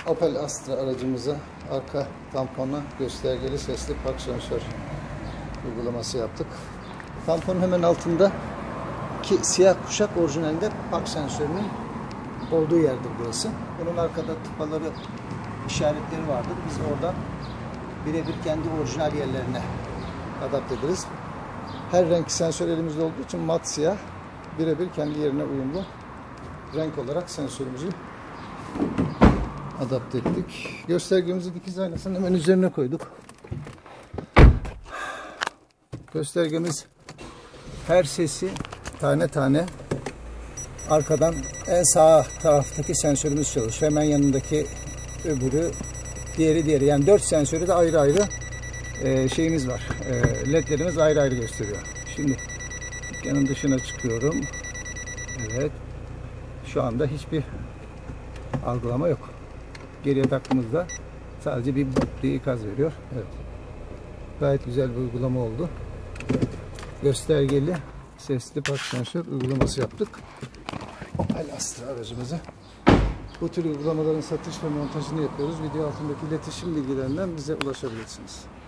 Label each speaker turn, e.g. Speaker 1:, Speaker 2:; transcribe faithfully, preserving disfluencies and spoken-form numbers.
Speaker 1: Opel Astra aracımıza arka tampona göstergeli sesli park sensör uygulaması yaptık. Tamponun hemen altında ki siyah kuşak orijinalinde park sensörünün olduğu yerdir burası. Bunun arkada tıpaları, işaretleri vardır. Biz oradan birebir kendi orijinal yerlerine adapte ederiz. Her renk sensör elimizde olduğu için mat siyah, birebir kendi yerine uyumlu renk olarak sensörümüzü adapte ettik. Göstergemizi dikiz aynasının hemen üzerine koyduk. Göstergemiz her sesi tane tane arkadan en sağ taraftaki sensörümüz çalışıyor. Hemen yanındaki öbürü, diğeri diğeri. Yani dört sensörü de ayrı ayrı e, şeyimiz var. E, ledlerimiz ayrı ayrı gösteriyor. Şimdi dükkanın dışına çıkıyorum. Evet. Şu anda hiçbir algılama yok. Geriye taktığımızda sadece bir, bir ikaz veriyor. Evet. Gayet güzel bir uygulama oldu. Göstergeli sesli park sensör uygulaması yaptık. Opel Astra aracımıza. Bu tür uygulamaların satış ve montajını yapıyoruz. Video altındaki iletişim bilgilerinden bize ulaşabilirsiniz.